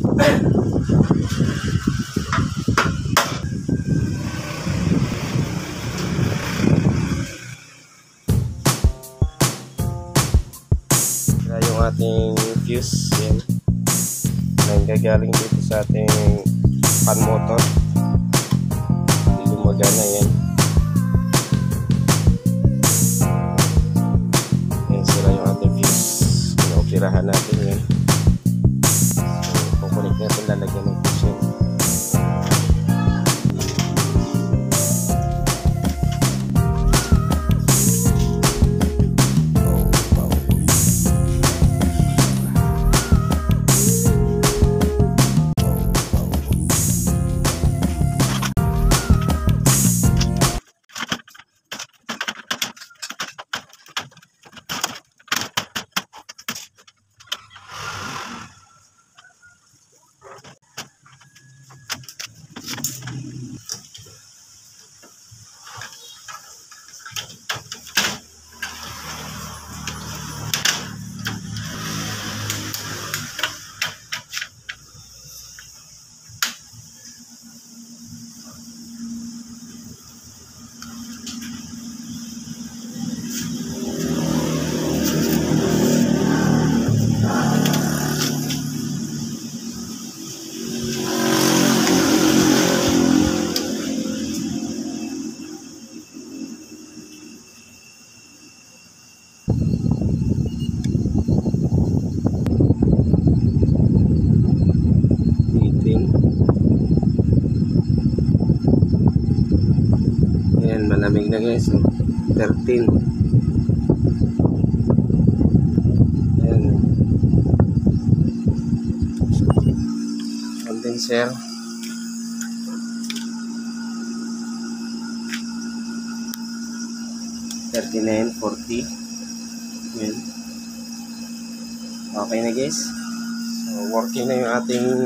Sira yung ating fuse. Yan. Nanggagaling dito sa ating fan motor. Hindi gumagana yan. Yan, sira yung ating fuse. Pinaoperahan natin yan. So, kukunik natin, lalagyan ng fuse yan. Ayan, malamig na guys. 13. Ayan. Condenser. $39.40. Ayan. Okay na guys. So, working na yung ating